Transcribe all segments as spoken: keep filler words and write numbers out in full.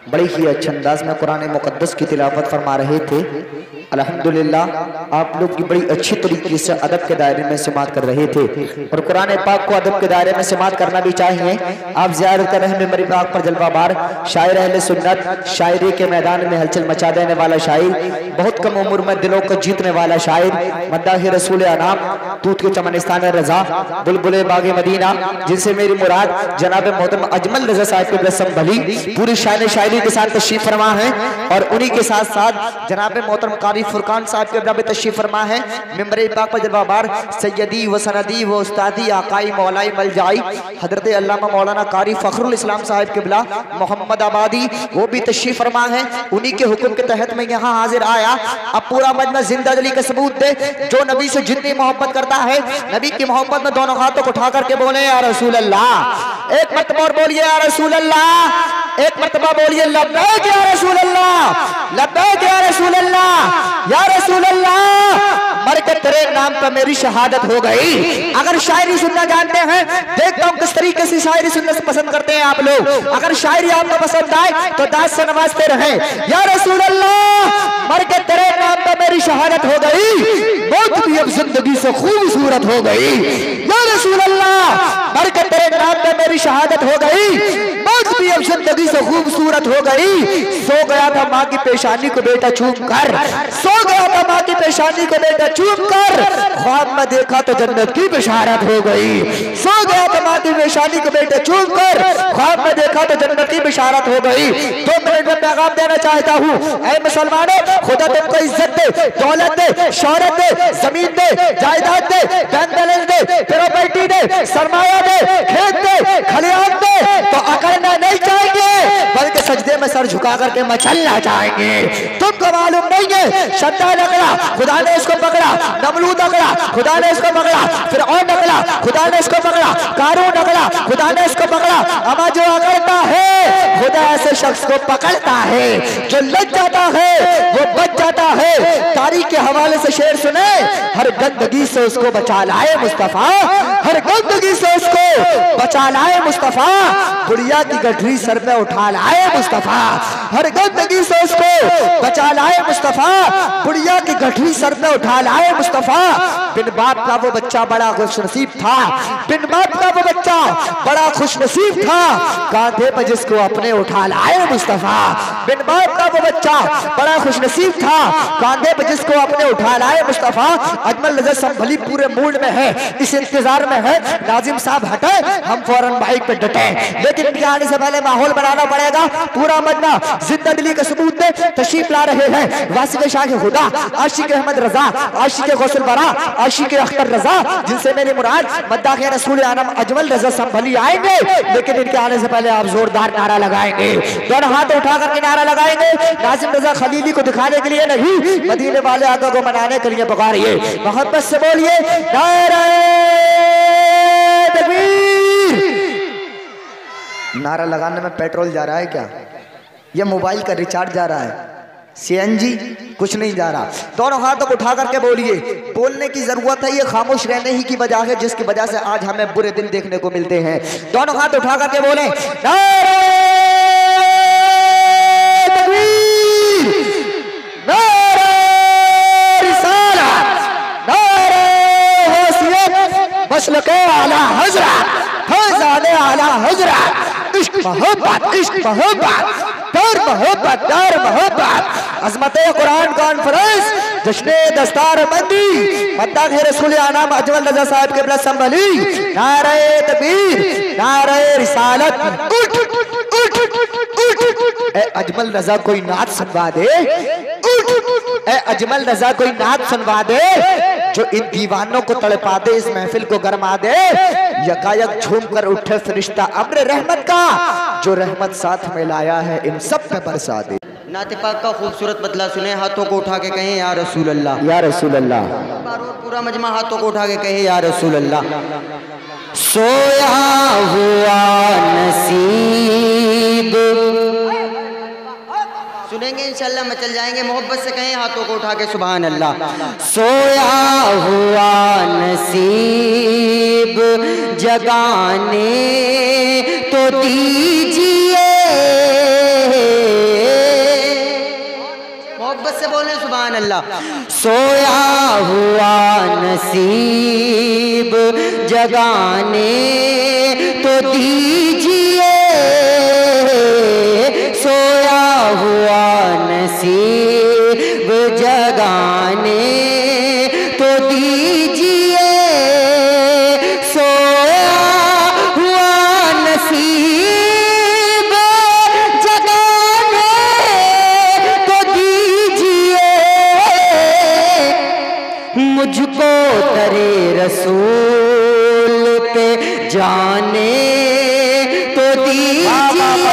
बड़े ही अच्छे अंदाज में कुरान मुकद्दस की तिलावत फरमा रहे थे। अल्हम्दुलिल्लाह आप लोग की बड़ी अच्छी तरीके से अदब के दायरे में समात कर रहे थे और कुरान पाक को अदब के दायरे में समात करना भी चाहिए। आप ज़ियारत कर रहे हैं मेमोरी पाक पर जलवा बार शायर अहले सुन्नत, शायरी के मैदान में हलचल मचा देने वाला शायर, बहुत कम उम्र में दिलों को जीतने वाला शायर, मद्दाह रसूल अनाम, तूत के चमनिस्तान रजा, बुलबुले बागे मदीना, जिनसे मेरी मुराद जनाब मोहतरम अजमल रजा साहब के रस्म भली पूरी शान शायरी के साथ तशरीफ फरमा है और उन्हीं के साथ साथ जनाब मोहतरम कारी फुरकान साहब के जनाब तशरीफ फरमा है। मिंबर पाक पर जलवा बार सैयदी व सनदी व उस्तादी आकाई मौलाई मलजाई हजरत अल्लामा मौलाना कारी फखरुल इस्लाम साहब के बिला मोहम्मद आबादी वो भी तशरीफ फरमा है। उन्हीं के हुक्म के तहत मैं यहाँ हाजिर आया। अब पूरा मजमा जिंदा दिली का सबूत दे, जो नबी से जितनी मोहब्बत करता है नबी की मोहब्बत में दोनों हाथों को उठा करके बोले या रसूल अल्लाह। एक मरतबा और बोलिए या रसूल अल्लाह, एक मरतबा बोलिए लब्बैक या रसूल अल्लाह, लब्बैक या रसूल अल्लाह, या रसूल अल्लाह। मर के तेरे नाम पर मेरी शहादत हो गई। अगर शायरी सुनना जानते हैं, देखता हूँ किस तरीके से शायरी सुनने से पसंद करते हैं आप लोग। अगर शायरी आपको पसंद आए तो दास से नवाजते रहें। या रसूल अल्लाह, मर के तेरे नाम पर मेरी शहादत हो गई, मौत भी अब जिंदगी से खूबसूरत हो गई। या रसूल अल्लाह, मर के तेरे नाम पर मेरी शहादत हो गई, मौत भी अब जिंदगी से खूबसूरत हो गई। सो गया था माँ की पेशानी को बेटा चूम कर, सो गया था माँ की पेशानी को बेटा चूम कर, ख्वाब में देखा तो जन्नत की बिशारत हो गई। सो गया था माँ की पेशानी को बेटा चूम कर, ख्वाब में देखा तो जन्नत की बिशारत हो गई। दो मिनट में पैगाम देना चाहता हूँ, ऐ मुसलमानों, खुदा तुमको इज्जत दे, दौलत दे, शौहरत दे, जमीन दे, जायदाद दे, बैंक बैलेंस दे, प्रॉपर्टी दे, सरमाया दे, खेत दे, खलियान दे, तो अकड़ना नहीं चाहेंगे बल्कि सजदे में सर झुका करके मचलना चाहेंगे। तुमको मालूम नहीं है, शैतान अकड़ा, खुदा ने इसको पकड़ा, नमलूद अकड़ा, खुदा ने इसको पकड़ा, फिर और अकड़ा, खुदा ने इसको पकड़ा, कारून अकड़ा, खुदा ने इसको पकड़ा। अमा जो अकड़ता है खुदा ऐसे शख्स को पकड़ता है, जो लग जाता है वो बच जाता है। तारीख के हवाले से शेर सुने, हर गंदगी से उसको बचा लाए मुस्तफा, हर गंदगी से उसको बचा लाए मुस्तफा, बुढ़िया की गठरी सर पे उठा लाए मुस्तफा, हर गंदगी से उसको बचा लाए मुस्तफा, बुढ़िया की गठरी सर पे उठा लाए मुस्तफा। बिन बाप का वो बच्चा बड़ा खुशनसीब था, बिन बाप का वो बच्चा बड़ा खुशनसीब था, कांधे पर जिसको अपने उठा लाए मुस्तफा। बिन बाप का वो बच्चा बड़ा खुशनसीब था, कांधे पर जिसको अपने उठा लाए मुस्तफा। अजमल रजा संभली पूरे मूड में है, इस इंतजार में है नाजिम साहब हटे हम फौरन बाइक पे डटे, लेकिन इनके आने से पहले माहौल बनाना पड़ेगा। पूरा मजमा जिंदा दिली का सबूत दे तशरीफ ला रहे हैं वासिफ शाह खुदा, आशिक अहमद रजा, आशिक गौसल बरा, आशिक अख्तर रजा, जिनसे मेरी मुराद मद्दाह रसूल आलम अजमल रजा संभली आएंगे। लेकिन इनके आने से पहले आप जोरदार नारा लगाएंगे, दोनों हाथ उठा करके नारा लगाएंगे। नाजिम रजा खलीली को दिखाने के लिए नहीं, मदीने वाले आका को मनाने के लिए पुकारिए, मोहब्बत से बोलिए नारा तकबीर। नारा लगाने में पेट्रोल जा रहा है क्या? यह मोबाइल का रिचार्ज जा रहा है, सीएनजी कुछ नहीं जा रहा। दोनों हाथों को उठा करके बोलिए, बोलने की जरूरत है, ये खामोश रहने ही की वजह है जिसकी वजह से आज हमें बुरे दिन देखने को मिलते हैं। दोनों हाथ उठा करके बोले नारे तकबीर, नारे रिसालत, नारे हैसियत, मसलके आला हज़रत, फैज़ाने आला हज़रत, इश्क मोहब्बत, इश्क मोहब्बत, प्यार मोहब्बत, प्यार मोहब्बत, अज़मते कुरान कॉन्फ्रेंस, जश्ने दस्तार बंदी, मद्दाह रसूल आलम अजमल रजा साहब के ब्लस संभली। नारे तकबीर, नारे रिसालत, उठ उठ उठ, ए अजमल रजा कोई नात सुनवा दे, उठ ए अजमल रजा कोई नात सुनवा दे, जो इन दीवानों को तड़पा दे, इस महफिल को गरमा दे। यकायक झूम कर उठे फरिश्ता अम्र रहमत का, जो रहमत साथ में लाया है इन सब पे बरसा दे। नाते पाक का खूबसूरत बदला सुने, हाथों को उठा के कहें या रसूल अल्लाह, या रसूल अल्लाह। पूरा मजमा हाथों को उठा के कहे या रसूल अल्लाह। सोया हुआ नसीब, सुनेंगे इंशाल्लाह मचल जाएंगे। मोहब्बत से कहें हाथों को उठा के सुभान अल्लाह। सोया हुआ नसीब जगाने तो दीजिए, सुभान अल्लाह। सोया हुआ नसीब जगाने तो दीजिए, सोया हुआ नसीब जगाने तो दीजिए, सोया हुआ नसीब जगाने तो दीजिए, मुझको दरे रसूल पे जाने तो दीजिए।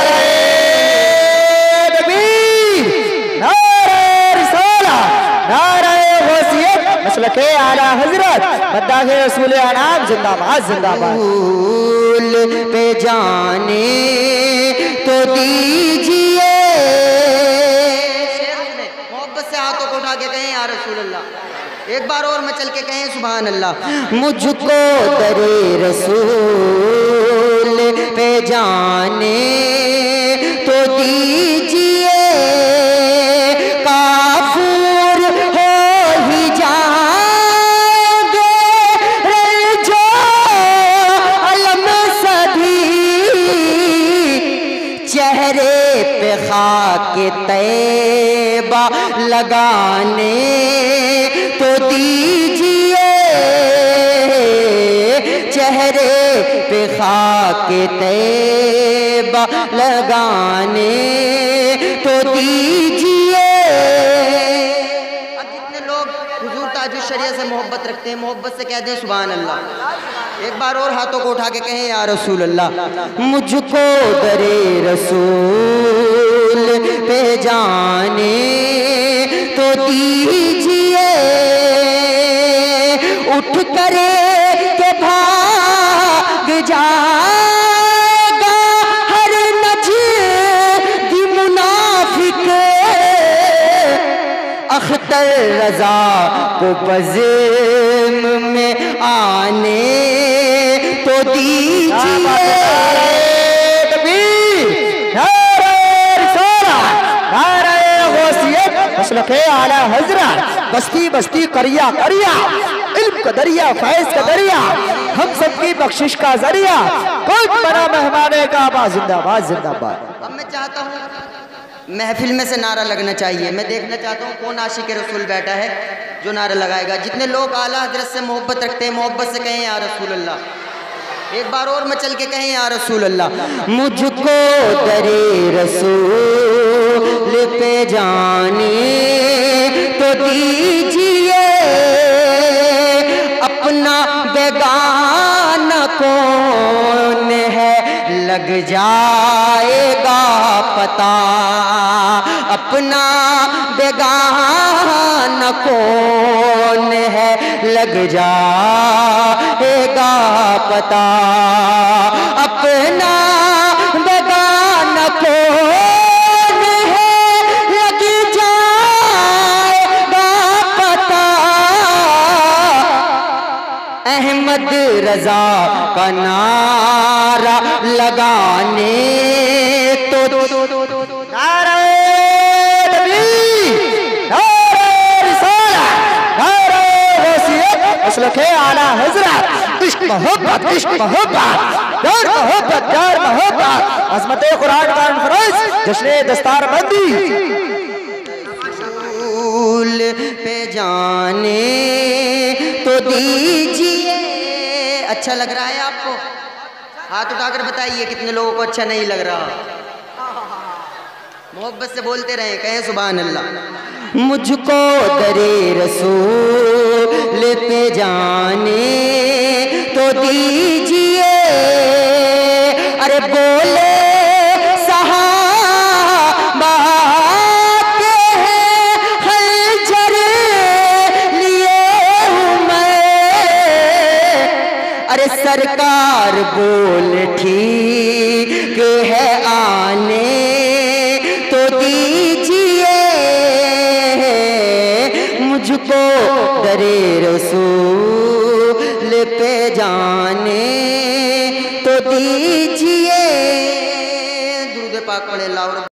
मसलके आला हजरत मद्दाहे रसूल अनाम जिंदाबाद जिंदाबाद। रसूल पे जाने तो दीजिए, मोहब्बत से हाथों को उठा के कहें या रसूल अल्लाह। एक बार और मचल के कहें सुभान अल्लाह। मुझको दरे रसूल पे जाने तो दीजिए, काफूर हो ही जाएंगे जो अलम सभी, चेहरे पे खाक तैबा लगाने तो दीजिए, चेहरे पे खाक तैबा लगाने तो दीजिए। अब जितने लोग हुजूर ताजुश शरिया से मोहब्बत रखते हैं, मोहब्बत से कह दें सुभान अल्लाह। एक बार और हाथों को उठा के कहें या रसूल अल्लाह। मुझको दरे रसूल पे जाने तो दीजिए, उठ करे के भाग जाएगा हर नजदी मुनाफिक, अख्तर रजा को बज़्म में आने तो दीजिए। मसलके आला हजरत बस्ती बस्ती करिया करिया, इल्म का दरिया फैज का दरिया, हम सबकी बख्शिश का जरिया, कोई बना मेहमाने का आबा जिंदाबाद जिंदाबाद। अब मैं चाहता हूँ महफिल में से नारा लगना चाहिए। मैं देखना चाहता हूँ कौन आशिक रसूल बैठा है जो नारा लगाएगा। जितने लोग आला हजरत से मोहब्बत रखते हैं, मोहब्बत से कहें या रसूल अल्लाह। एक बार और मचल के कहें या रसूल अल्लाह। मुझको दरे रसूल पे जाने तो दीजिए, अपना बेगाना कौन है लग जाएगा पता, अपना बेगाना कौन है लग जाएगा पता, अपना बेगाना कौन है लग जाएगा पता, अहमद रजा का नारा लगाने तो मसलके आला हजरत इश्क मोहब्बत इश्क मोहब्बत प्यार मोहब्बत प्यार मोहब्बत, अज़मत कुरान का फरोज़ जश्न दस्तार बंदी। रसूल पे जाने तो दीजिए। अच्छा लग रहा है आपको? हाथ उठाकर बताइए कितने लोगों को अच्छा नहीं लग रहा। मोहब्बत से बोलते रहे, कहें सुभान अल्लाह। मुझको दरे रसूल पे जाने तो दीजिए, अरे बोले सहाबा के हैं खंजर लिए हूँ मैं, अरे सरकार बोल ठीक है आने तो दीजिए, मुझको दरे रसूल पे जाने तो दीजिए। दुरूद पाक पढ़े अल्लाह।